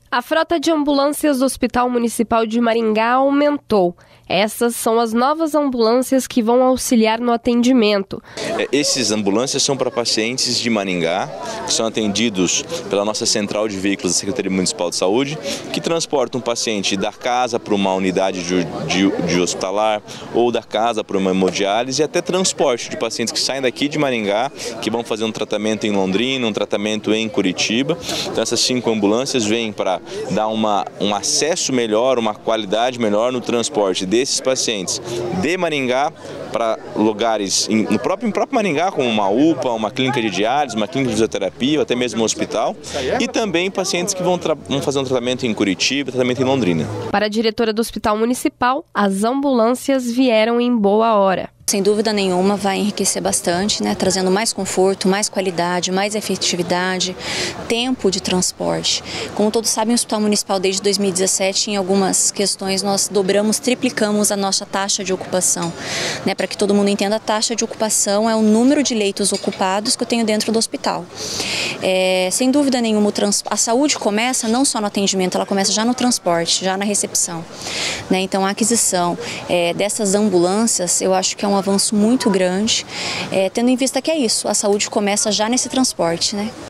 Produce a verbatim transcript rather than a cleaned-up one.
A frota de ambulâncias do Hospital Municipal de Maringá aumentou. Essas são as novas ambulâncias que vão auxiliar no atendimento. Esses ambulâncias são para pacientes de Maringá, que são atendidos pela nossa central de veículos da Secretaria Municipal de Saúde, que transportam um paciente da casa para uma unidade de, de, de hospitalar ou da casa para uma hemodiálise e até transporte de pacientes que saem daqui de Maringá, que vão fazer um tratamento em Londrina, um tratamento em Curitiba. Então essas cinco ambulâncias vêm para dar uma, um acesso melhor, uma qualidade melhor no transporte desses pacientes de Maringá para lugares no próprio, no próprio Maringá, como uma U P A, uma clínica de diálise, uma clínica de fisioterapia, ou até mesmo um hospital, e também pacientes que vão, vão fazer um tratamento em Curitiba, tratamento em Londrina. Para a diretora do Hospital Municipal, as ambulâncias vieram em boa hora. Sem dúvida nenhuma vai enriquecer bastante, né? Trazendo mais conforto, mais qualidade, mais efetividade, tempo de transporte. Como todos sabem, o Hospital Municipal desde dois mil e dezessete, em algumas questões, nós dobramos, triplicamos a nossa taxa de ocupação. Né? Para que todo mundo entenda, a taxa de ocupação é o número de leitos ocupados que eu tenho dentro do hospital. É, sem dúvida nenhuma, a saúde começa não só no atendimento, ela começa já no transporte, já na recepção. Né? Então, a aquisição é, dessas ambulâncias, eu acho que é um avanço muito grande, é, tendo em vista que é isso, a saúde começa já nesse transporte, né?